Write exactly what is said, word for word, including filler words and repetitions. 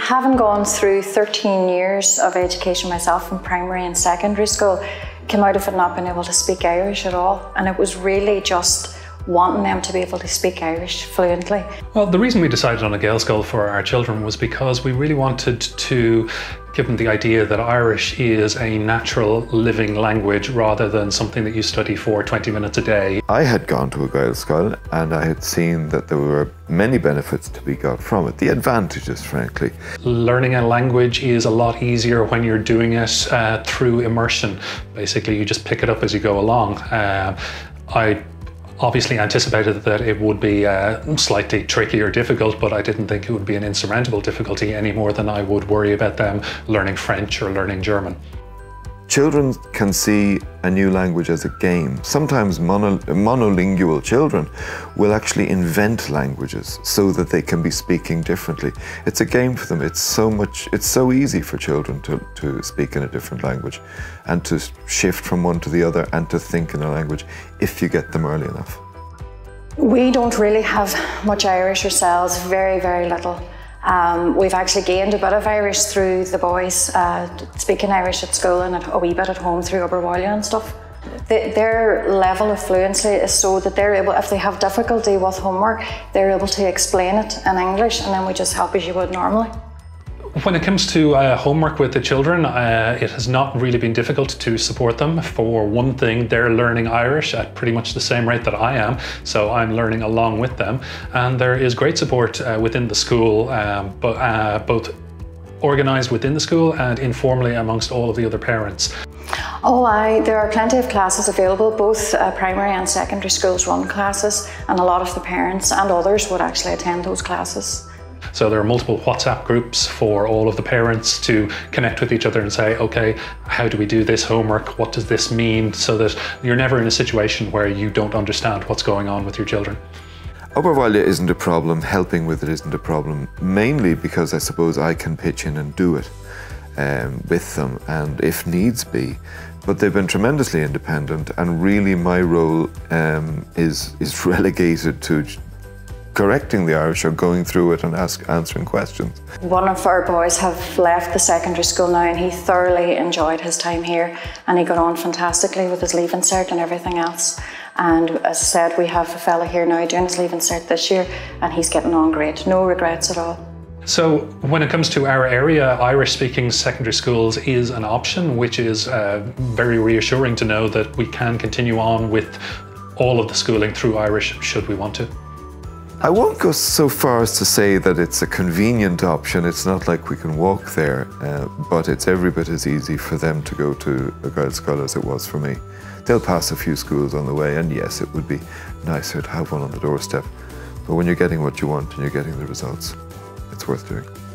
having gone through thirteen years of education myself in primary and secondary school, came out of it not being able to speak Irish at all, and it was really just wanting them to be able to speak Irish fluently. Well, the reason we decided on a Gaelscoil for our children was because we really wanted to give them the idea that Irish is a natural living language rather than something that you study for twenty minutes a day. I had gone to a Gaelscoil and I had seen that there were many benefits to be got from it, the advantages, frankly. Learning a language is a lot easier when you're doing it uh, through immersion. Basically, you just pick it up as you go along. Uh, I obviously anticipated that it would be uh, slightly tricky or difficult, but I didn't think it would be an insurmountable difficulty any more than I would worry about them learning French or learning German. Children can see a new language as a game. Sometimes mono, monolingual children will actually invent languages so that they can be speaking differently. It's a game for them. It's so much, it's so easy for children to, to speak in a different language and to shift from one to the other and to think in a language if you get them early enough. We don't really have much Irish ourselves, very, very little. Um, we've actually gained a bit of Irish through the boys uh, speaking Irish at school and a wee bit at home through Oberwallia and stuff. The, their level of fluency is so that they're able, if they have difficulty with homework, they're able to explain it in English, and then we just help as you would normally. When it comes to uh, homework with the children, uh, it has not really been difficult to support them. For one thing, they're learning Irish at pretty much the same rate that I am, so I'm learning along with them. And there is great support uh, within the school, um, but, uh, both organised within the school and informally amongst all of the other parents. Oh, I, there are plenty of classes available. Both uh, primary and secondary schools run classes, and a lot of the parents and others would actually attend those classes. So there are multiple WhatsApp groups for all of the parents to connect with each other and say, okay, how do we do this homework? What does this mean? So that you're never in a situation where you don't understand what's going on with your children. Oberwallia isn't a problem, helping with it isn't a problem, mainly because I suppose I can pitch in and do it um, with them, and if needs be. But they've been tremendously independent, and really my role um, is, is relegated to correcting the Irish or going through it and ask, answering questions. One of our boys have left the secondary school now, and he thoroughly enjoyed his time here, and he got on fantastically with his leaving cert and everything else. And as I said, we have a fellow here now doing his leaving cert this year, and he's getting on great, no regrets at all. So when it comes to our area, Irish-speaking secondary schools is an option, which is uh, very reassuring to know that we can continue on with all of the schooling through Irish should we want to. I won't go so far as to say that it's a convenient option. It's not like we can walk there, uh, but it's every bit as easy for them to go to a Gaelscoil as it was for me. They'll pass a few schools on the way, and yes, it would be nicer to have one on the doorstep. But when you're getting what you want and you're getting the results, it's worth doing.